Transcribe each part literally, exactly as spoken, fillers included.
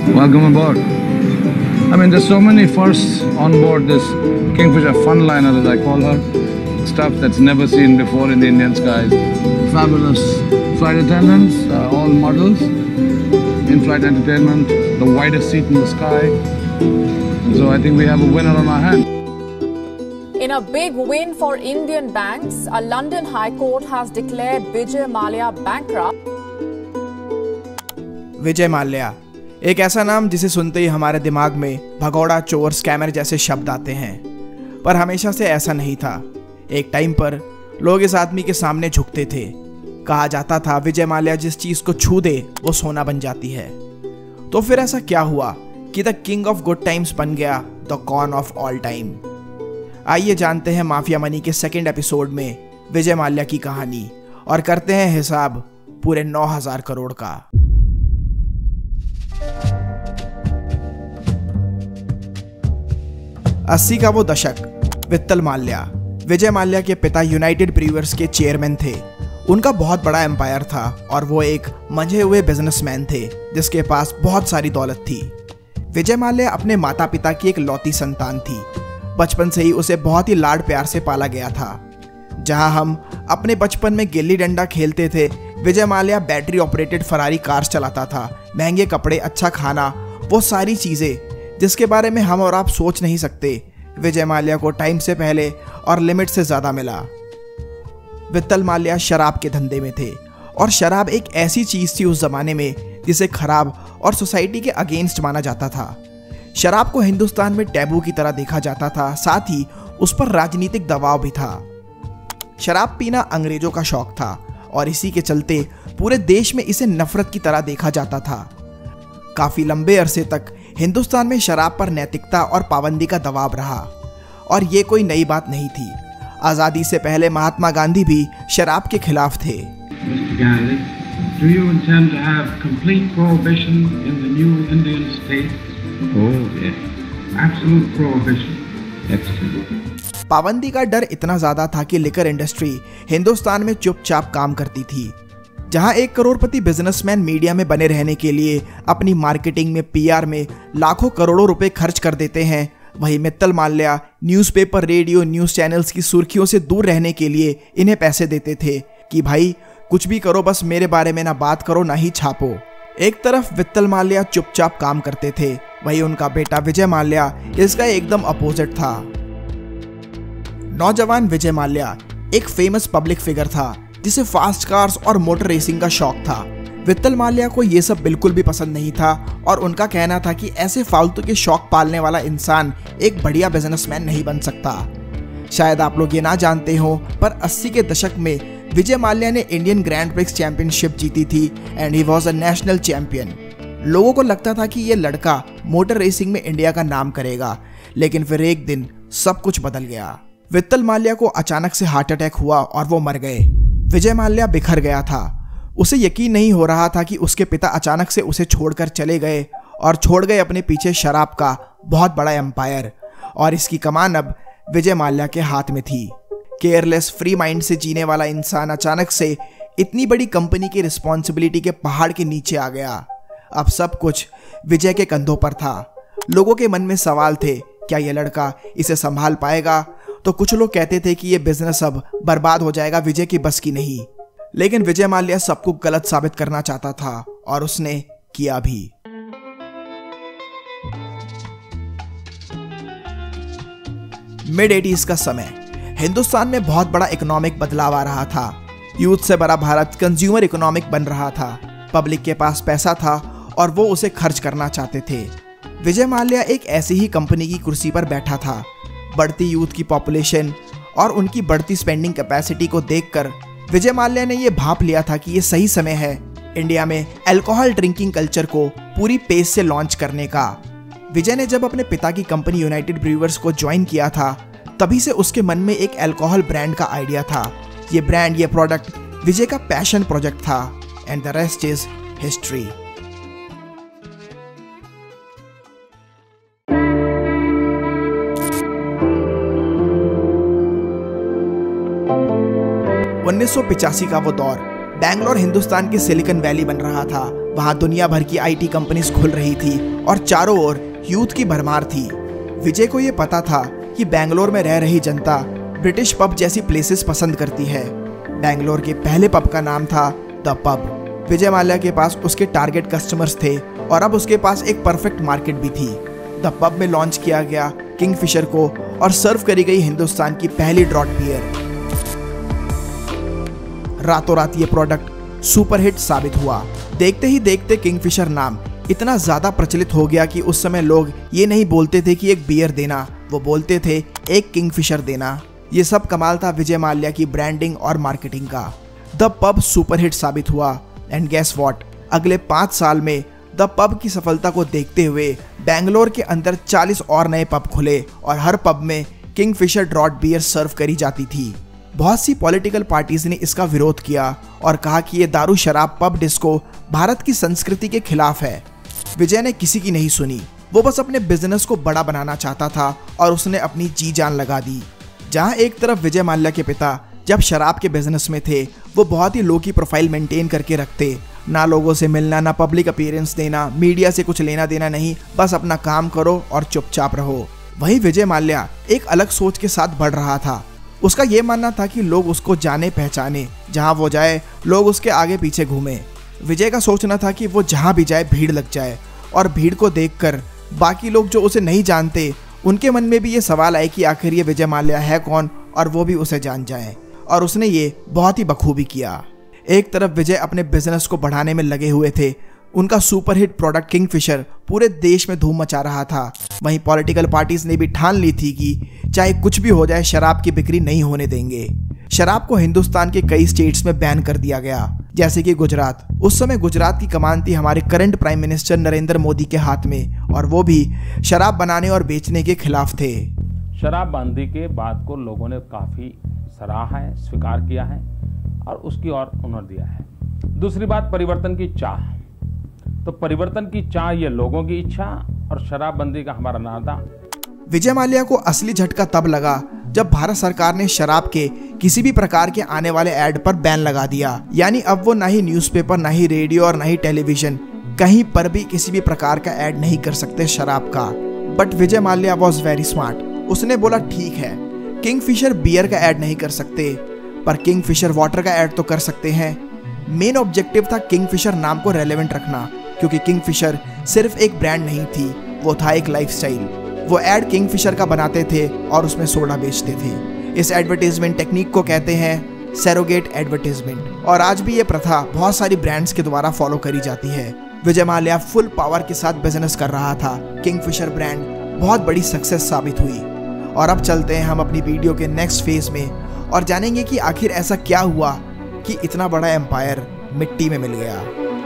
Welcome aboard. I mean, there's so many firsts on board this Kingfisher Funliner, as I call her. Stuff that's never seen before in the Indian skies. Fabulous flight attendants, uh, all models, in-flight entertainment, the widest seat in the sky. And so I think we have a winner on our hands. In a big win for Indian banks, a London High Court has declared Vijay Mallya bankrupt. Vijay Mallya, एक ऐसा नाम जिसे सुनते ही हमारे दिमाग में भगौड़ा, चोर, scammer जैसे शब्द आते हैं, पर हमेशा से ऐसा नहीं था। एक टाइम पर लोग इस आदमी के सामने झुकते थे। कहा जाता था विजय माल्या जिस चीज को छू दे वो सोना बन जाती है। तो फिर ऐसा क्या हुआ कि the king of good times बन गया the con of all time? आइए जानते हैं माफिया मनी के सेकेंड एपिसोड में विजय माल्या की कहानी और करते हैं हिसाब पूरे नौ हजार करोड़ का। अस्सी का वो दशक, वित्तल माल्या। विजय माल्या के पिता यूनाइटेड ब्रीवर्स के चेयरमैन थे। उनका बहुत बड़ा एम्पायर था और वो एक मंझे हुए बिजनेसमैन थे जिसके पास बहुत सारी दौलत थी। विजय माल्या अपने माता पिता की एक लौती संतान थी। बचपन से ही उसे बहुत ही लाड प्यार से पाला गया था। जहां हम अपने बचपन में गिल्ली डंडा खेलते थे, Vijay Mallya battery operated Ferrari cars चलाता था। महंगे कपड़े, अच्छा खाना, वो सारी चीजें जिसके बारे में हम और आप सोच नहीं सकते, विजय माल्या को टाइम से पहले और लिमिट से ज्यादा मिला। वित्तल माल्या शराब के धंधे में थे और शराब एक ऐसी चीज थी उस जमाने में जिसे खराब और सोसाइटी के अगेंस्ट माना जाता था। शराब को हिंदुस्तान में टैबू की तरह देखा जाता था, साथ ही उस पर राजनीतिक दबाव भी था। शराब पीना अंग्रेजों का शौक था और इसी के चलते पूरे देश में इसे नफरत की तरह देखा जाता था। काफी लंबे अरसे तक हिंदुस्तान में शराब पर नैतिकता और पाबंदी का दबाव रहा और ये कोई नई बात नहीं थी। आजादी से पहले महात्मा गांधी भी शराब के खिलाफ थे। Mister Gandhi, do you intend to have complete prohibition in the new Indian state? Oh, yes. Absolute prohibition. Absolute. पाबंदी का डर इतना ज्यादा था कि लिकर इंडस्ट्री हिंदुस्तान में चुपचाप काम करती थी। जहां एक करोड़पति बिजनेसमैन मीडिया में बने रहने के लिए अपनी मार्केटिंग में, पीआर में लाखों करोड़ों रुपए खर्च कर देते हैं, वहीं Mittal Mallya newspaper, radio, news channels की सुर्खियों से दूर रहने के लिए इन्हें पैसे देते थे कि भाई कुछ भी करो, बस मेरे बारे में ना बात करो ना ही छापो। एक तरफ वित्तल माल्या चुपचाप काम करते थे, वहीं उनका बेटा विजय माल्या इसका एकदम अपोजिट था। नौजवान विजय माल्या एक फेमस पब्लिक फिगर था जिसे फास्ट कार्स और मोटर रेसिंग का शौक था। वित्तल माल्या को यह सब बिल्कुल भी पसंद नहीं था और उनका कहना था कि ऐसे फालतू के शौक पालने वाला इंसान एक बढ़िया बिजनेसमैन नहीं बन सकता। शायद आप लोग ये ना जानते हो, पर अस्सी के दशक में विजय माल्या ने इंडियन ग्रैंड प्रिक्स चैंपियनशिप जीती थी and he was a national champion. लोगों को लगता था कि ये लड़का मोटर रेसिंग में इंडिया का नाम करेगा, लेकिन फिर एक दिन सब कुछ बदल गया। वित्तल माल्या को अचानक से हार्ट अटैक हुआ और वो मर गए। विजय माल्या बिखर गया था। उसे यकीन नहीं हो रहा था कि उसके पिता अचानक से उसे छोड़कर चले गए और छोड़ गए अपने पीछे शराब का बहुत बड़ा एम्पायर, और इसकी कमान अब विजय माल्या के हाथ में थी। केयरलेस, फ्री माइंड से जीने वाला इंसान अचानक से इतनी बड़ी कंपनी की रिस्पॉन्सिबिलिटी के पहाड़ के नीचे आ गया। अब सब कुछ विजय के कंधों पर था। लोगों के मन में सवाल थे, क्या यह लड़का इसे संभाल पाएगा? तो कुछ लोग कहते थे कि यह बिजनेस अब बर्बाद हो जाएगा, विजय की बस की नहीं। लेकिन विजय माल्या सबको गलत साबित करना चाहता था और उसने किया भी। मिड एटीज़ का समय, हिंदुस्तान में बहुत बड़ा इकोनॉमिक बदलाव आ रहा था। यूथ से बड़ा भारत कंज्यूमर इकोनॉमिक बन रहा था। पब्लिक के पास पैसा था और वो उसे खर्च करना चाहते थे। विजय माल्या एक ऐसी ही कंपनी की कुर्सी पर बैठा था। बढ़ती यूथ की पॉपुलेशन और उनकी बढ़ती स्पेंडिंग कैपेसिटी को देखकर विजय माल्या ने यह भांप लिया था कि यह सही समय है इंडिया में अल्कोहल ड्रिंकिंग कल्चर को पूरी पेस से लॉन्च करने का। विजय ने जब अपने पिता की कंपनी यूनाइटेड ब्रीवर्स को ज्वाइन किया था, तभी से उसके मन में एक अल्कोहल ब्रांड का आइडिया था। ये ब्रांड, ये प्रोडक्ट विजय का पैशन प्रोजेक्ट था and the rest is history. उन्नीस सौ पिचासी का वो दौर बैंगलोर हिंदुस्तान की सिलिकॉन वैली बन रहा था। वहां दुनिया भर की आईटी कंपनीज खुल रही थी और चारों ओर यूथ की भरमार थी। विजय को ये पता था कि बैंगलोर में रह रही जनता ब्रिटिश पब जैसी प्लेसेस पसंद करती है। बैंगलोर के पहले पब का नाम था द पब। विजय माल्या के पास उसके टारगेट कस्टमर्स थे और अब उसके पास एक परफेक्ट मार्केट भी थी। द पब में लॉन्च किया गया किंगफिशर को और सर्व करी गई हिंदुस्तान की पहली ड्रॉट बियर। रातों रात ये प्रोडक्ट सुपरहिट साबित हुआ। देखते ही देखते किंगफिशर नाम इतना ज्यादा प्रचलित हो गया कि उस समय लोग ये नहीं बोलते थे कि एक बियर देना, वो बोलते थे एक किंगफिशर देना। ये सब कमाल था विजय माल्या की ब्रांडिंग और मार्केटिंग का। द पब सुपरहिट साबित हुआ एंड गेस व्हाट, अगले पाँच साल में द पब की सफलता को देखते हुए बैंगलोर के अंदर चालीस और नए पब खुले और हर पब में किंगफिशर ड्रॉट बियर सर्व करी जाती थी। बहुत सी पॉलिटिकल पार्टीज ने इसका विरोध किया और कहा कि ये दारू शराब पब डिस्को भारत की संस्कृति के खिलाफ है। विजय ने किसी की नहीं सुनी, वो बस अपने बिजनेस को बड़ा बनाना चाहता था और उसने अपनी जी जान लगा दी। जहां एक तरफ विजय माल्या के पिता जब शराब के बिजनेस में थे, वो बहुत ही लो की प्रोफाइल मेंटेन करके रखते, ना लोगों से मिलना, ना पब्लिक अपीयरेंस देना, मीडिया से कुछ लेना देना नहीं, बस अपना काम करो और चुपचाप रहो। वहीं विजय माल्या एक अलग सोच के साथ बढ़ रहा था। उसका ये मानना था कि लोग उसको जाने पहचाने, जहां वो जाए लोग उसके आगे पीछे घूमे। विजय का सोचना था कि वो जहां भी जाए भीड़ लग जाए और भीड़ को देखकर बाकी लोग जो उसे नहीं जानते उनके मन में भी ये सवाल आए कि आखिर ये विजय माल्या है कौन और वो भी उसे जान जाए। और उसने ये बहुत ही बखूबी किया। एक तरफ विजय अपने बिजनेस को बढ़ाने में लगे हुए थे, उनका सुपरहिट प्रोडक्ट किंगफिशर पूरे देश में धूम मचा रहा था। वहीं पॉलिटिकल पार्टीज ने भी ठान ली थी कि चाहे कुछ भी हो जाए शराब की बिक्री नहीं होने देंगे। शराब को हिंदुस्तान के कई स्टेट्स में बैन कर दिया गया, जैसे कि गुजरात। उस समय गुजरात की कमान थी हमारे current prime minister Narendra Modi के हाथ में और वो भी शराब बनाने और बेचने के खिलाफ थे। शराबबंदी के बाद को लोगों ने काफी सराहा है, स्वीकार किया है और उसकी ओर हुनर दिया है। दूसरी बात, परिवर्तन की चाह। तो परिवर्तन की चाह, ये लोगों की इच्छा और शराबबंदी का हमारा नाता। विजय माल्या को असली झटका तब लगा जब भारत सरकार ने शराब के किसी भी प्रकार के आने वाले ऐड पर बैन लगा दिया। यानी अब वो ना ही न्यूज़पेपर, ना ही रेडियो और ना ही टेलीविजन, कहीं पर भी किसी भी प्रकार का ऐड नहीं कर सकते शराब का। But Vijay Mallya was very smart. उसने बोला ठीक है, किंगफिशर बियर का ऐड नहीं कर सकते पर किंगफिशर वाटर का ऐड तो कर सकते हैं। मेन ऑब्जेक्टिव था किंगफिशर नाम को रेलेवेंट रखना, क्योंकि किंगफिशर सिर्फ एक ब्रांड नहीं थी, वो था एक लाइफस्टाइल। वो ऐड किंगफिशर का बनाते थे और उसमें सोडा बेचते थे। इस एडवर्टाइजमेंट टेक्निक को कहते हैं सैरोगेट एडवर्टाइजमेंट और आज भी ये प्रथा बहुत सारी ब्रांड्स के द्वारा फॉलो करी जाती है। विजय माल्या फुल पावर के साथ बिजनेस कर रहा था। किंगफिशर ब्रांड बहुत बड़ी सक्सेस साबित हुई। और अब चलते हैं हम अपनी वीडियो के नेक्स्ट फेज में और जानेंगे कि आखिर ऐसा क्या हुआ कि इतना बड़ा एम्पायर मिट्टी में मिल गया।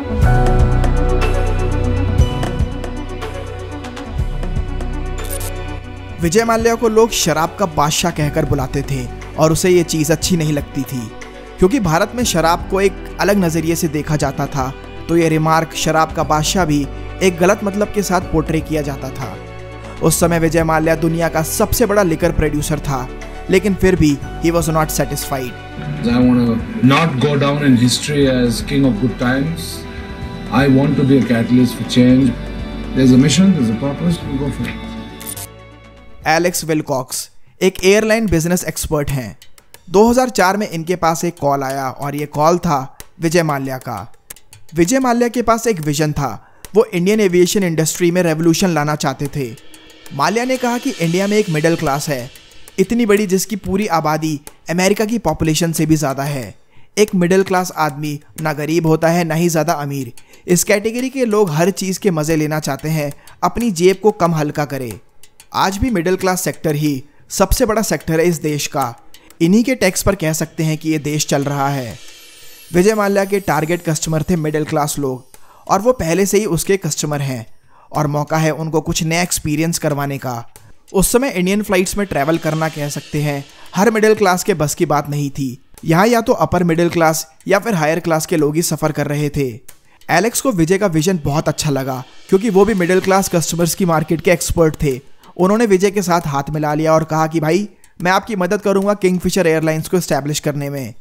विजय माल्या को लोग शराब का बादशाह कहकर बुलाते थे और उसे ये चीज़ अच्छी नहीं लगती थी, क्योंकि भारत में शराब को एक अलग नज़रिए से देखा जाता था। तो ये रिमार्क शराब का बादशाह भी एक गलत मतलब के साथ पोर्ट्रे किया जाता था। उस समय विजय माल्या दुनिया का सबसे बड़ा लिकर प्रोड्यूसर था, लेकिन फिर भी he was not satisfied. I want to not go down in history as king of good times. I want to be a catalyst for change. There's a mission, there's a purpose, we'll go for it. Alex Wilcox एक airline business expert हैं। दो हज़ार चार में इनके पास एक call आया और ये कॉल था विजय माल्या का। विजय माल्या के पास एक विजन था, वो इंडियन एविएशन इंडस्ट्री में रेवोल्यूशन लाना चाहते थे। माल्या ने कहा कि इंडिया में एक मिडिल क्लास है, इतनी बड़ी जिसकी पूरी आबादी अमेरिका की पॉपुलेशन से भी ज़्यादा है। एक मिडिल क्लास आदमी ना गरीब होता है ना ही ज़्यादा अमीर। इस कैटेगरी के लोग हर चीज़ के मज़े लेना चाहते हैं, अपनी जेब को कम हल्का करे। आज भी मिडिल क्लास सेक्टर ही सबसे बड़ा सेक्टर है इस देश का। इन्हीं के टैक्स पर कह सकते हैं कि ये देश चल रहा है। विजय माल्या के टारगेट कस्टमर थे मिडिल क्लास लोग और वो पहले से ही उसके कस्टमर हैं और मौका है उनको कुछ नया एक्सपीरियंस करवाने का। उस समय इंडियन फ्लाइट्स में ट्रैवल करना कह सकते हैं हर मिडिल क्लास के बस की बात नहीं थी। यहाँ या तो अपर मिडिल क्लास या फिर हायर क्लास के लोग ही सफ़र कर रहे थे। एलेक्स को विजय का विजन बहुत अच्छा लगा, क्योंकि वो भी मिडिल क्लास कस्टमर्स की मार्केट के एक्सपर्ट थे। उन्होंने विजय के साथ हाथ मिला लिया और कहा कि भाई मैं आपकी मदद करूंगा किंगफिशर एयरलाइंस को एस्टैब्लिश करने में।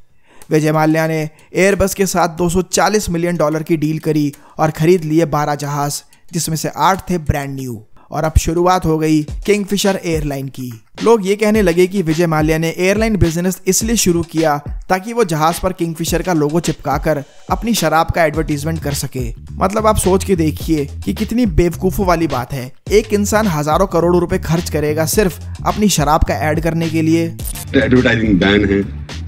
विजय माल्या ने एयरबस के साथ दो सौ चालीस मिलियन डॉलर की डील करी और खरीद लिए बारह जहाज, जिसमें से आठ थे ब्रांड न्यू। और अब शुरुआत हो गई किंगफिशर एयरलाइन की। लोग ये कहने लगे कि विजय माल्या ने एयरलाइन बिजनेस इसलिए शुरू किया ताकि वो जहाज पर किंगफिशर का लोगो चिपकाकर अपनी शराब का एडवर्टीजमेंट कर सके। मतलब आप सोच के देखिए कि कितनी बेवकूफों वाली बात है। एक इंसान हजारों करोड़ रुपए खर्च करेगा सिर्फ अपनी शराब का ऐड करने के लिए। एडवर्टाइजिंग बैन है,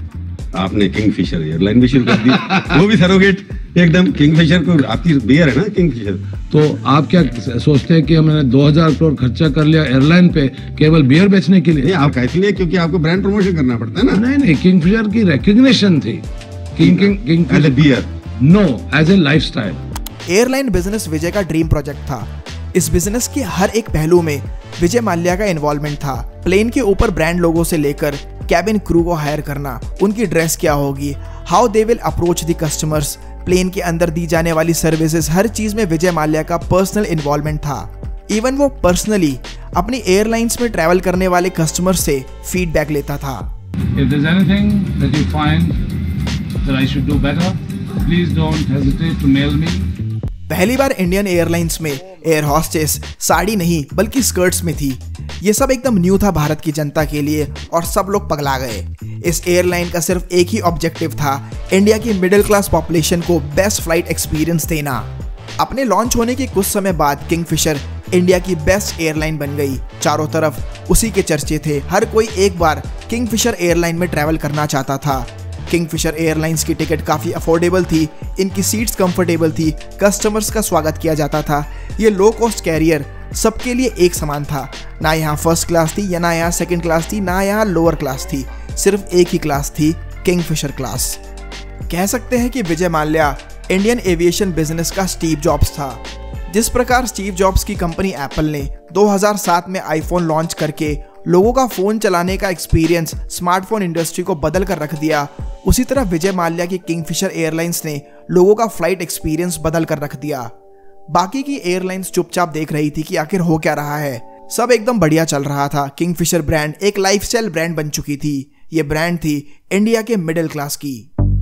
आपने किंगफिशर एयरलाइन भी शुरू कर दी, वो भी सरोगेट एकदम। किंगफिशर को आपकी बियर है ना किंगफिशर। तो आप क्या सोचते हैं कि हमने दो हज़ार करोड़ खर्चा कर लिया एयरलाइन पे केवल बियर बेचने के लिए? नहीं, आप इसलिए क्योंकि आपको ब्रांड प्रमोशन करना पड़ता है ना। नहीं नहीं, किंगफिशर की रिकॉग्निशन थी। King king king as a beer, no, as a lifestyle. Airline business Vijay का ड्रीम प्रोजेक्ट था। इस बिजनेस के हर एक पहलू में विजय माल्या का इन्वॉल्वमेंट था। प्लेन के ऊपर ब्रांड लोगों से लेकर कैबिन क्रू को हायर करना, उनकी ड्रेस क्या होगी, how they will approach the customers, plane के अंदर दी जाने वाली सर्विसेज, हर चीज में विजय माल्या का पर्सनल इन्वॉल्वमेंट था। इवन वो पर्सनली अपनी एयरलाइंस में ट्रैवल करने वाले कस्टमर से फीडबैक लेता था। If there's anything that you find that I should do better, please don't hesitate to mail me. पहली बार इंडियन एयरलाइंस में एयर हॉस्टेस साड़ी नहीं बल्कि स्कर्ट्स में थी। ये सब एकदम न्यू था भारत की जनता के लिए और सब लोग पगला गए। इस एयरलाइन का सिर्फ एक ही ऑब्जेक्टिव था, इंडिया की मिडिल क्लास पॉपुलेशन को बेस्ट फ्लाइट एक्सपीरियंस देना। अपने लॉन्च होने के कुछ समय बाद किंगफिशर इंडिया की बेस्ट एयरलाइन बन गई। चारों तरफ उसी के चर्चे थे, हर कोई एक बार किंगफिशर एयरलाइन में ट्रैवल करना चाहता था। किंगफिशर एयरलाइंस की टिकट काफ़ी अफोर्डेबल थी, इनकी सीट्स कंफर्टेबल थी, कस्टमर्स का स्वागत किया जाता था। ये लो कॉस्ट कैरियर सबके लिए एक समान था। ना यहाँ फर्स्ट क्लास थी या ना यहाँ सेकंड क्लास थी, ना यहाँ लोअर क्लास थी, सिर्फ एक ही क्लास थी, किंगफिशर क्लास। कह सकते हैं कि Vijay Mallya Indian aviation business का स्टीव जॉब्स था। जिस प्रकार स्टीव जॉब्स की कंपनी एप्पल ने दो हज़ार सात में आईफोन लॉन्च करके लोगों का फोन चलाने का एक्सपीरियंस स्मार्टफोन इंडस्ट्री को बदल कर रख दिया, उसी तरह विजय माल्या की किंगफिशर एयरलाइंस ने लोगों का फ्लाइट एक्सपीरियंस बदल कर रख दिया। बाकी की एयरलाइंस चुपचाप देख रही थी कि आखिर हो क्या रहा है। सब एकदम बढ़िया चल रहा था। किंगफिशर ब्रांड एक लाइफस्टाइल ब्रांड बन चुकी थी। ये ब्रांड थी इंडिया के मिडिल क्लास की।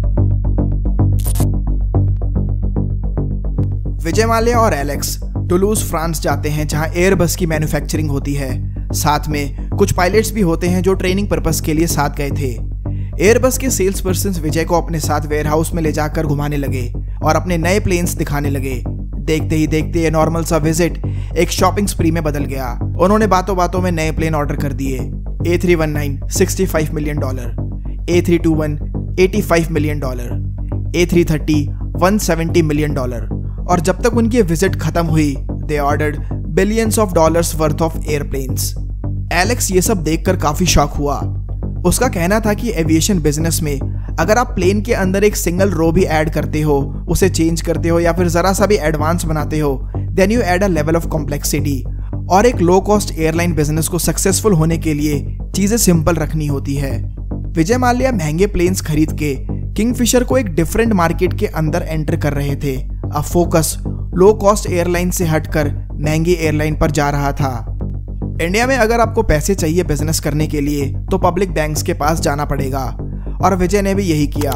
विजय माल्या और एलेक्स टुलूज फ्रांस जाते हैं जहां एयरबस की मैन्युफैक्चरिंग होती है। साथ में कुछ पायलट्स भी होते हैं जो ट्रेनिंग पर्पस के लिए साथ गए थे। एयरबस के सेल्स पर्सन विजय को अपने साथ वेयरहाउस में ले जाकर घुमाने लगे और अपने नए प्लेन्स दिखाने लगे। देखते ही देखते ये नॉर्मल सा विजिट एक शॉपिंग स्प्री में बदल गया। उन्होंने बातों बातों में नए प्लेन ऑर्डर कर दिए। ए थ्री वन नाइन पैंसठ million dollar, A three two one पचासी million dollar, A three thirty एक सौ सत्तर मिलियन डॉलर। और जब तक उनकी विजिट खत्म हुई, they ordered billions of dollars worth of airplanes. Alex ये सब देखकर काफी शॉक हुआ। उसका कहना था कि एविएशन बिजनेस में अगर आप प्लेन के अंदर एक सिंगल रो भी ऐड करते हो, उसे चेंज करते हो या फिर जरा सा भी एडवांस बनाते हो, then you add a level of complexity. और एक लो कॉस्ट एयरलाइन बिजनेस को सक्सेसफुल होने के लिए चीजें सिंपल रखनी होती है। विजय माल्या महंगे प्लेन्स खरीद के किंगफिशर को एक डिफरेंट मार्केट के अंदर एंटर कर रहे थे। अब फोकस लो कॉस्ट एयरलाइन से हटकर महंगी एयरलाइन पर जा रहा था। इंडिया में अगर आपको पैसे चाहिए बिजनेस करने के लिए तो पब्लिक बैंक्स के पास जाना पड़ेगा, और विजय ने भी यही किया।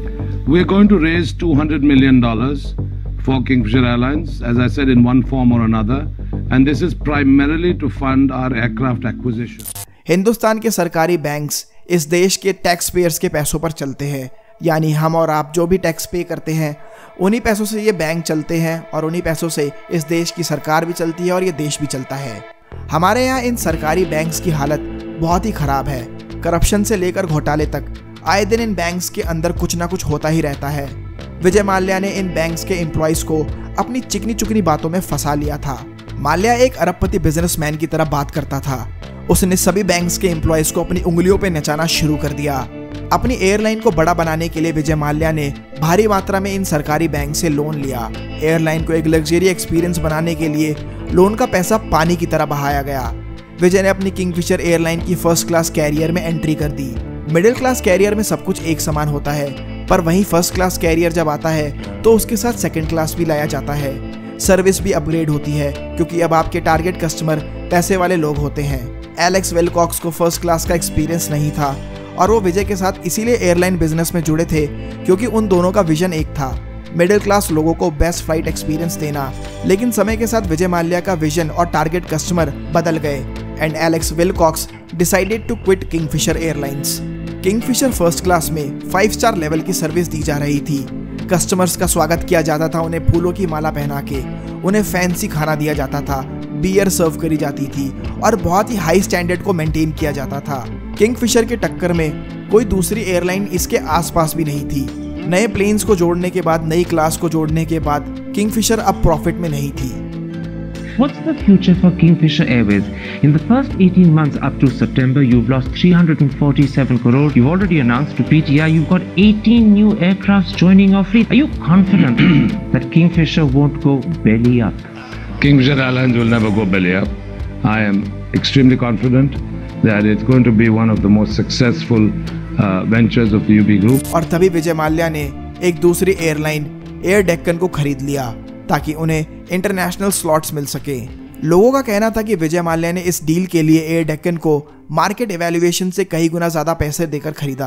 We are going to raise two hundred million dollars for Kingfisher Airlines, as I said, in one form or another, and this is primarily to fund our aircraft acquisition. Hindustan के सरकारी बैंक्स इस देश के टैक्स पेयर्स के पैसों पर चलते हैं, यानी हम और आप जो भी टैक्स पे करते हैं उन्हीं पैसों से ये बैंक चलते हैं और उन्हीं पैसों से इस देश की सरकार भी चलती है और ये देश भी चलता है। हमारे यहाँ इन सरकारी बैंक्स की हालत बहुत ही खराब है। करप्शन से लेकर घोटाले तक आए दिन इन बैंक्स के अंदर कुछ ना कुछ होता ही रहता है। विजय माल्या ने इन बैंक्स के एम्प्लॉयज को अपनी चिकनी चुकनी बातों में फंसा लिया था। माल्या एक अरबपति बिजनेसमैन की तरह बात करता था। उसने सभी बैंक्स के एम्प्लॉयज को अपनी उंगलियों पे नचाना शुरू कर दिया। अपनी एयरलाइन को बड़ा बनाने के लिए विजय माल्या ने भारी मात्रा में इन सरकारी बैंक से लोन लिया। एयरलाइन को एक लग्जरी एक्सपीरियंस बनाने के लिए लोन का पैसा पानी की तरह बहाया गया। विजय ने अपनी किंगफिशर एयरलाइन की फर्स्ट क्लास कैरियर में एंट्री कर दी। मिडिल क्लास कैरियर में सब कुछ एक समान होता है, पर वहीं फर्स्ट क्लास कैरियर जब आता है तो उसके साथ सेकंड क्लास भी लाया जाता है। सर्विस भी अपग्रेड होती है क्योंकि अब आपके टारगेट कस्टमर पैसे वाले लोग होते हैं। एलेक्स वेलकॉक्स को फर्स्ट क्लास का एक्सपीरियंस नहीं था और वो विजय के साथ इसीलिए एयरलाइन बिजनेस में जुड़े थे क्योंकि उन दोनों का विजन एक था, मिडिल क्लास लोगों को बेस्ट फ्लाइट एक्सपीरियंस देना। लेकिन समय के साथ विजय माल्या का विजन और टारगेट कस्टमर बदल गए and Alex Wilcox decided to quit Kingfisher airlines. Kingfisher first class में फाइव स्टार लेवल की सर्विस दी जा रही थी। कस्टमर्स का स्वागत किया जाता था, उन्हें फूलों की माला पहना के, उन्हें फैंसी खाना दिया जाता था, बियर सर्व करी जाती थी और बहुत ही हाई स्टैंडर्ड को मेंटेन किया जाता था। किंगफिशर के टक्कर में कोई दूसरी एयरलाइन इसके आसपास भी नहीं थी। नए प्लेन्स को जोड़ने के बाद, नई क्लास को जोड़ने के बाद किंगफिशर अब प्रॉफिट में नहीं थी। What's the future for Kingfisher Airways? In the first eighteen months up to September, you've lost three hundred forty-seven crore. You've already announced to P T I you've got eighteen new aircrafts joining our fleet. Are you confident that Kingfisher won't go belly up? Kingfisher Airlines will never go belly up. I am extremely confident that it's going to be one of the most successful uh, ventures of the U B Group. और तभी विजय माल्या ने एक दूसरी airline air Deccan को खरीद लिया ताकि उन्हें इंटरनेशनल स्लॉट्स मिल सके। लोगों का कहना था कि विजय माल्या ने इस डील के लिए एयर डेक्कन को मार्केट इवैल्यूएशन से कई गुना ज्यादा पैसे देकर खरीदा।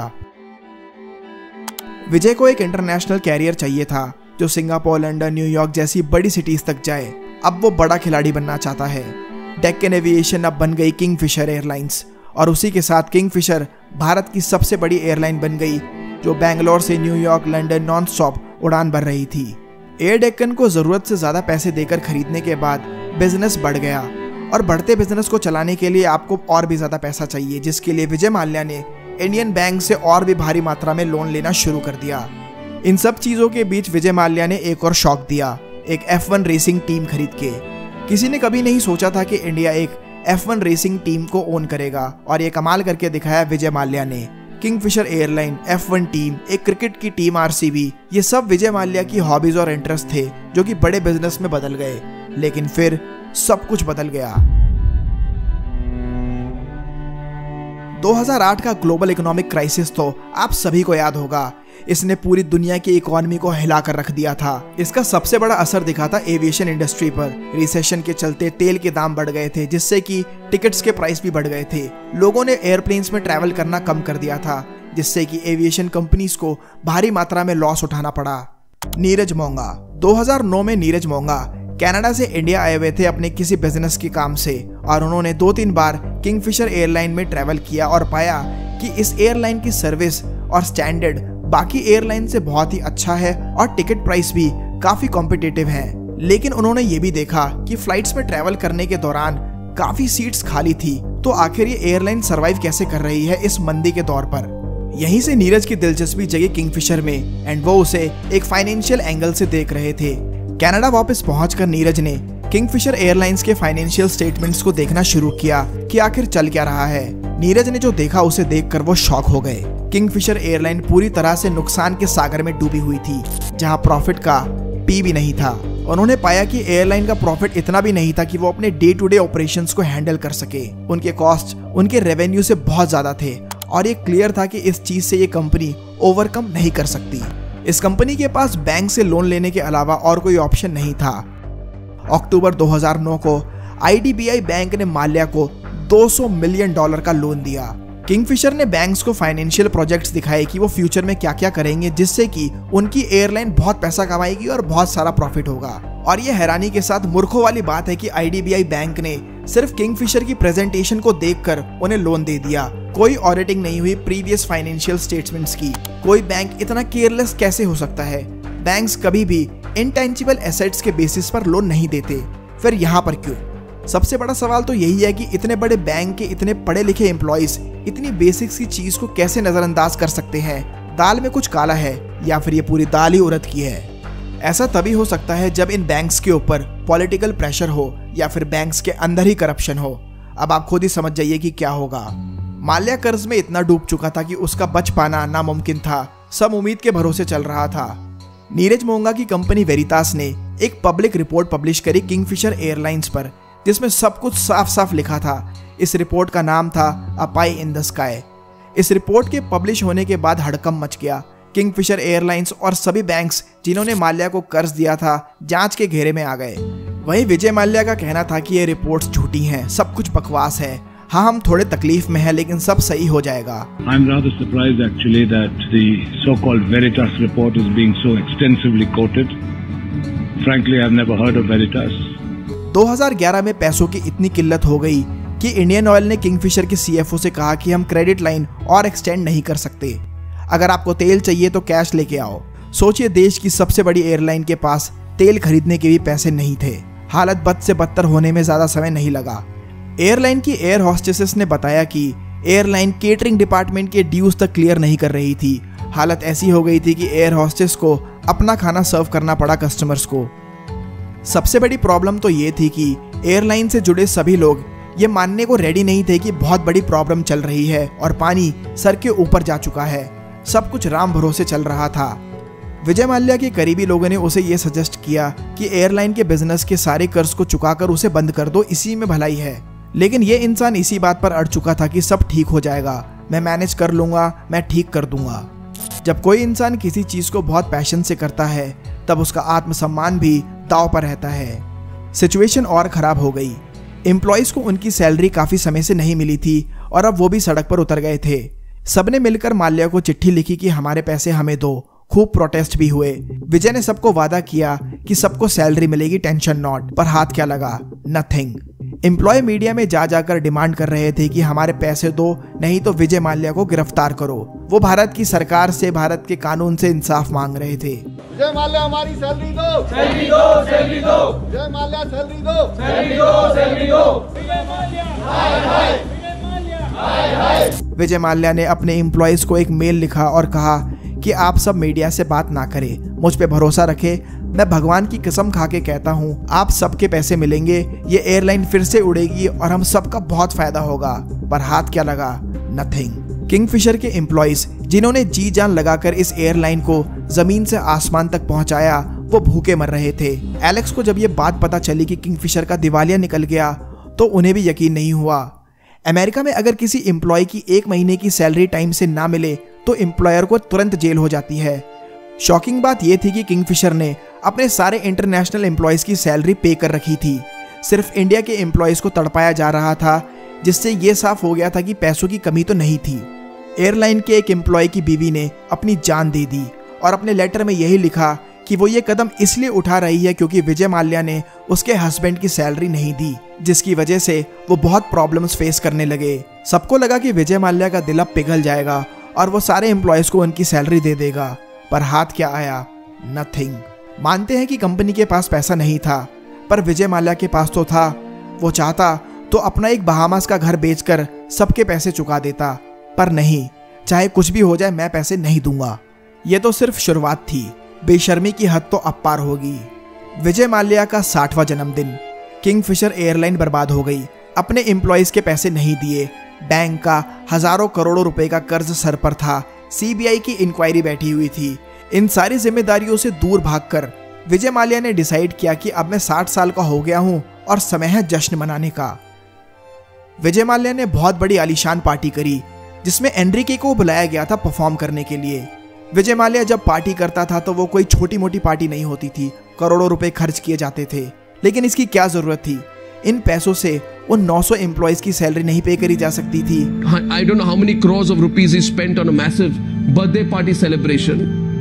विजय को एक इंटरनेशनल कैरियर चाहिए था जो सिंगापुर, लंदन, न्यूयॉर्क जैसी बड़ी सिटीज तक जाए। अब वो बड़ा खिलाड़ी बनना चाहता है। डेक्कन एविएशन अब बन गई किंगफिशर एयरलाइंस और उसी के साथ किंगफिशर भारत की सबसे बड़ी एयरलाइन बन गई जो बैंगलोर से न्यूयॉर्क, लंदन नॉन स्टॉप उड़ान भर रही थी। एयर डेक्कन को जरूरत से ज्यादा पैसे देकर खरीदने के बाद बिजनेस बढ़ गया और बढ़ते बिजनेस को चलाने के लिए आपको और भी ज्यादा पैसा चाहिए, जिसके लिए विजय माल्या ने इंडियन बैंक से और भी भारी मात्रा में लोन लेना शुरू कर दिया। इन सब चीजों के बीच विजय माल्या ने एक और शॉक दिया, एक एफ वन रेसिंग टीम खरीद के। किसी ने कभी नहीं सोचा था कि इंडिया एक एफ वन रेसिंग टीम को ओन करेगा और ये कमाल करके दिखाया विजय माल्या ने। Kingfisher airline, F one team, एक क्रिकेट की टीम आर सी बी, ये सब विजय माल्या की हॉबीज और इंटरेस्ट थे जो कि बड़े बिजनेस में बदल गए। लेकिन फिर सब कुछ बदल गया। दो हज़ार आठ का ग्लोबल इकोनॉमिक क्राइसिस तो आप सभी को याद होगा। इसने पूरी दुनिया की इकोनॉमी को हिला कर रख दिया था। इसका सबसे बड़ा असर दिखा था एविएशन इंडस्ट्री पर। रिसेशन के चलते तेल के दाम बढ़ गए थे, जिससे कि टिकट्स के प्राइस भी बढ़ गए थे। लोगों ने एयरप्लेन्स में ट्रैवल करना कम कर दिया था, जिससे कि एविएशन कंपनीज को भारी मात्रा में लॉस उठाना पड़ा। नीरज मोंगा। दो हज़ार नौ में नीरज मोंगा कनाडा से इंडिया आए हुए थे अपने किसी बिजनेस के काम से और उन्होंने दो तीन बार किंगफिशर एयरलाइन में ट्रैवल किया और पाया कि इस एयरलाइन की सर्विस और स्टैंडर्ड बाकी एयरलाइन से बहुत ही अच्छा है और टिकट प्राइस भी काफी कॉम्पिटिटिव है। लेकिन उन्होंने ये भी देखा कि फ्लाइट्स में ट्रैवल करने के दौरान काफी सीट्स खाली थी, तो आखिर ये एयरलाइन सरवाइव कैसे कर रही है इस मंदी के दौर पर। यहीं से नीरज की दिलचस्पी जगी किंगफिशर में एंड वो उसे एक फाइनेंशियल एंगल से देख रहे थे। कनाडा वापस पहुंचकर नीरज ने किंगफिशर एयरलाइंस के फाइनेंशियल स्टेटमेंट्स को देखना शुरू किया कि आखिर चल क्या रहा है। नीरज ने जो देखा उसे देखकर वो शॉक हो गए। किंगफिशर एयरलाइन पूरी तरह से नुकसान के सागर में डूबी हुई थी, जहां प्रॉफिट का पी भी नहीं था। उन्होंने पाया कि एयरलाइन का प्रॉफिट इतना भी नहीं था कि वो अपने डे टू डे ऑपरेशंस को हैंडल कर सके। उनके कॉस्ट उनके रेवेन्यू से बहुत ज्यादा थे और ये क्लियर था कि इस चीज से ये कंपनी ओवरकम नहीं कर सकती। इस कंपनी के पास बैंक से लोन लेने के अलावा और कोई ऑप्शन नहीं था। अक्टूबर दो हज़ार नौ को I D B I bank ने माल्या को दो सौ मिलियन डॉलर का लोन दिया। किंगफिशर ने बैंक्स को फाइनेंशियल प्रोजेक्ट्स दिखाए कि वो फ्यूचर में क्या क्या करेंगे, जिससे कि उनकी एयरलाइन बहुत पैसा कमाएगी और बहुत सारा प्रॉफिट होगा। और ये हैरानी के साथ मूर्खों वाली बात है कि I D B I bank ने सिर्फ किंगफिशर की प्रेजेंटेशन को देखकर उन्हें लोन दे दिया। कोई ऑडिटिंग नहीं हुई प्रीवियस फाइनेंशियल स्टेटमेंट्स की। कोई बैंक इतना केयरलेस कैसे हो सकता है? बैंक्स कभी भी इंटेंजिबल एसेट्स के बेसिस पर लोन नहीं देते। फिर यहाँ पर क्यों? सबसे बड़ा सवाल तो यही है कि इतने बड़े बैंक के इतने पढ़े लिखे एम्प्लॉइज इतनी बेसिक्स की चीज को कैसे नजरअंदाज कर सकते हैं? दाल में कुछ काला है या फिर ये पूरी दाल ही उड़द की है। ऐसा तभी हो सकता है जब इन बैंक्स के ऊपर पॉलिटिकल प्रेशर हो या फिर बैंक्स के अंदर ही करप्शन हो। अब आप खुद ही समझ जाइए कि क्या होगा। माल्या कर्ज में इतना डूब चुका था कि उसका बच पाना नामुमकिन था। सब उम्मीद के भरोसे चल रहा था। नीरज मोंगा की कंपनी वेरितास ने एक पब्लिक रिपोर्ट पब्लिश करी किंगफिशर एयरलाइंस पर, जिसमें सब कुछ साफ साफ लिखा था। इस रिपोर्ट का नाम था a pie in the sky. इस रिपोर्ट के पब्लिश होने के बाद हड़कंप मच गया। किंगफिशर एयरलाइंस और सभी बैंक्स जिन्होंने माल्या को कर्ज दिया था जांच के घेरे में आ गए। वहीं विजय माल्या का कहना था कि ये रिपोर्ट्स झूठी हैं, सब कुछ बकवास है। हाँ हम थोड़े तकलीफ में हैं लेकिन सब सही हो जाएगा। I'm rather surprised actually that the so-called Veritas report is being so extensively quoted. Frankly, I've never heard of Veritas. दो हज़ार ग्यारह में पैसों की इतनी किल्लत हो गई कि इंडियन ऑयल ने किंगफिशर के सीएफओ से कहा कि हम क्रेडिट लाइन और एक्सटेंड नहीं कर सकते, अगर आपको तेल चाहिए तो कैश लेके आओ। सोचिए, देश की सबसे बड़ी एयरलाइन के पास तेल खरीदने के भी पैसे नहीं थे। हालत बद से बदतर होने में ज्यादा समय नहीं लगा। एयरलाइन की एयर हॉस्टेसेस ने बताया कि एयरलाइन केटरिंग डिपार्टमेंट के ड्यूज तक क्लियर नहीं कर रही थी। हालत ऐसी हो गई थी कि एयर हॉस्टेस को अपना खाना सर्व करना पड़ा कस्टमर्स को। सबसे बड़ी प्रॉब्लम तो ये थी कि एयरलाइन से जुड़े सभी लोग ये मानने को रेडी नहीं थे कि बहुत बड़ी प्रॉब्लम चल रही है और पानी सर के ऊपर जा चुका है। सब कुछ राम भरोसे चल रहा था। विजय माल्या के करीबी लोगों ने उसे ये सजेस्ट किया कि एयरलाइन के बिजनेस के सारे कर्ज को चुकाकर उसे बंद कर दो, इसी में भलाई है। लेकिन ये इंसान इसी बात पर अड़ चुका था कि सब ठीक हो जाएगा, मैं मैनेज कर लूंगा, मैं ठीक कर दूंगा। जब कोई इंसान किसी चीज को बहुत पैशन से करता है तब उसका आत्मसम्मान भी दांव पर रहता है। सिचुएशन और खराब हो गई। एम्प्लॉइज को उनकी सैलरी काफी समय से नहीं मिली थी और अब वो भी सड़क पर उतर गए थे। सबने मिलकर माल्या को चिट्ठी लिखी कि हमारे पैसे हमें दो। खूब प्रोटेस्ट भी हुए। विजय ने सबको वादा किया कि सबको सैलरी मिलेगी, टेंशन नॉट, पर हाथ क्या लगा? नथिंग। एम्प्लॉय मीडिया में जा जाकर डिमांड कर रहे थे कि हमारे पैसे दो, नहीं तो विजय माल्या को गिरफ्तार करो। वो भारत की सरकार से, भारत के कानून से इंसाफ मांग रहे थे। विजय माल्या हमारी सैलरी दो, सैलरी दो, सैलरी दो। विजय माल्या सैलरी दो, सैलरी दो, सैलरी दो। विजय माल्या हाय हाय, विजय माल्या हाय हाय। विजय माल्या ने अपने एम्प्लॉयज को एक मेल लिखा और कहा कि आप सब मीडिया से बात ना करें, मुझ पे भरोसा रखें। मैं भगवान की कसम खा के कहता हूँ, आप सबके पैसे मिलेंगे, ये एयरलाइन फिर से उड़ेगी और हम सबका बहुत फायदा होगा। पर हाथ क्या लगा? नथिंग। किंगफिशर के एम्प्लॉयज जिन्होंने जी जान लगाकर इस एयरलाइन को जमीन से आसमान तक पहुंचाया, वो भूखे मर रहे थे। एलेक्स को जब ये बात पता चली कि किंगफिशर का दिवालिया निकल गया तो उन्हें भी यकीन नहीं हुआ। अमेरिका में अगर किसी एम्प्लॉय की एक महीने की सैलरी टाइम से ना मिले तो एम्प्लॉयर को तुरंत जेल हो जाती है। शॉकिंग बात यह थी कि किंगफिशर ने अपने सारे इंटरनेशनल एम्प्लॉयज की सैलरी पे कर रखी थी। सिर्फ इंडिया के एम्प्लॉयज को तड़पाया जा रहा था, जिससे यह साफ हो गया था कि पैसों की कमी तो नहीं थी। एयरलाइन के एक एम्प्लॉय की बीवी ने अपनी जान दे दी और अपने लेटर में यही लिखा कि वो ये कदम इसलिए उठा रही है क्योंकि विजय माल्या ने उसके हस्बैंड की सैलरी नहीं दी, जिसकी वजह से वो बहुत प्रॉब्लम्स फेस करने लगे। सबको लगा कि विजय माल्या का दिल अब पिघल जाएगा और वो सारे एम्प्लॉयज को उनकी सैलरी दे देगा, पर हाथ क्या आया? नथिंग। मानते हैं कि कंपनी के पास पैसा नहीं था, पर विजय माल्या के पास तो था। वो चाहता तो अपना एक बहामास का घर बेचकर सबके पैसे चुका देता, पर नहीं, चाहे कुछ भी हो जाए मैं पैसे नहीं दूंगा। ये तो सिर्फ शुरुआत थी, बेशर्मी की हद तो अब पार होगी। विजय माल्या का साठवां जन्मदिन। किंगफिशर एयरलाइन बर्बाद हो गई, अपने एम्प्लॉयज के पैसे नहीं दिए, बैंक का हजारों करोड़ों रुपए का कर्ज सर पर था, सीबीआई की इंक्वायरी बैठी हुई थी। इन सारी जिम्मेदारियों से दूर भागकर विजय माल्या ने डिसाइड किया कि अब मैं साठ साल का हो गया हूं और समय है जश्न मनाने का। विजय माल्या ने बहुत बड़ी आलीशान पार्टी करी, जिसमें एनरिके को बुलाया गया था परफॉर्म करने के लिए। विजय माल्या जब पार्टी करता था तो वो कोई छोटी मोटी पार्टी नहीं होती थी, करोड़ों रुपए खर्च किए जाते थे। लेकिन इसकी क्या जरूरत थी? इन पैसों से उन नौ सौ एम्प्लॉयज की सैलरी नहीं पे करी जा सकती थी। I don't know how many crores of rupees he spent on a massive birthday party celebration.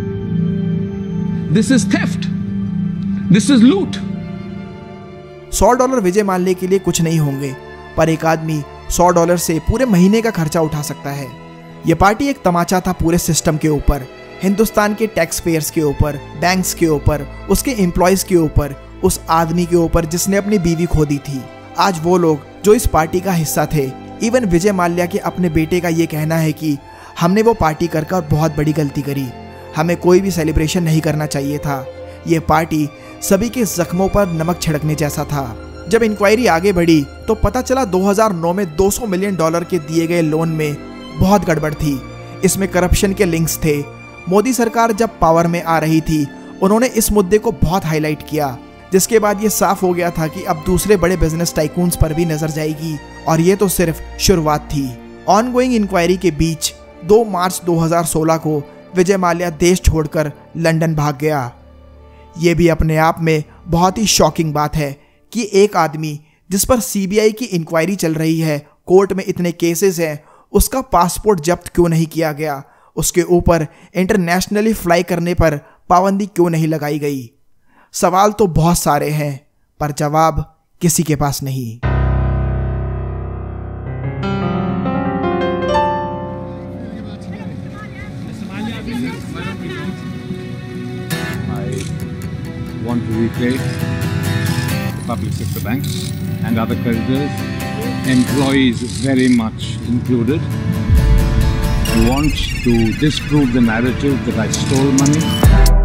This is theft. This is loot. सौ डॉलर विजय माल्या के लिए कुछ नहीं होंगे, पर एक आदमी सौ डॉलर से पूरे महीने का खर्चा उठा सकता है। यह पार्टी एक तमाचा था पूरे सिस्टम के ऊपर, हिंदुस्तान के टैक्स पेयर्स के ऊपर, बैंक्स के ऊपर, उसके एम्प्लॉयज के ऊपर, उस आदमी के ऊपर जिसने अपनी बीवी खो दी थी। आज वो लोग जो इस पार्टी का हिस्सा थे, इवन विजय माल्या के अपने बेटे का ये कहना है कि हमने वो पार्टी कर कर बहुत बड़ी गलती करी, हमें कोई भी सेलिब्रेशन नहीं करना चाहिए था। ये पार्टी सभी के जख्मों पर नमक छिड़कने जैसा था। जब इंक्वायरी आगे बढ़ी तो पता चला दो हज़ार नौ में दो सौ मिलियन डॉलर के दिए गए लोन में बहुत गड़बड़ थी। इसमें करप्शन के लिंक्स थे। मोदी सरकार जब पावर में आ रही थी, उन्होंने इस मुद्दे को बहुत हाईलाइट किया, जिसके बाद ये साफ हो गया था कि अब दूसरे बड़े बिजनेस टाइकून्स पर भी नजर जाएगी, और ये तो सिर्फ शुरुआत थी। ऑनगोइंग इंक्वायरी के बीच दो मार्च दो हज़ार सोलह को विजय माल्या देश छोड़कर लंदन भाग गया। ये भी अपने आप में बहुत ही शॉकिंग बात है कि एक आदमी जिस पर सीबीआई की इंक्वायरी चल रही है कोर्ट में इतने केसेस हैं, उसका पासपोर्ट जब्त क्यों नहीं किया गया? उसके ऊपर इंटरनेशनली फ्लाई करने पर पाबंदी क्यों नहीं लगाई गई? सवाल तो बहुत सारे हैं, पर जवाब किसी के पास नहीं। I want to repay the public sector banks and other creditors, employees very much included. I want to disprove the narrative that I stole money.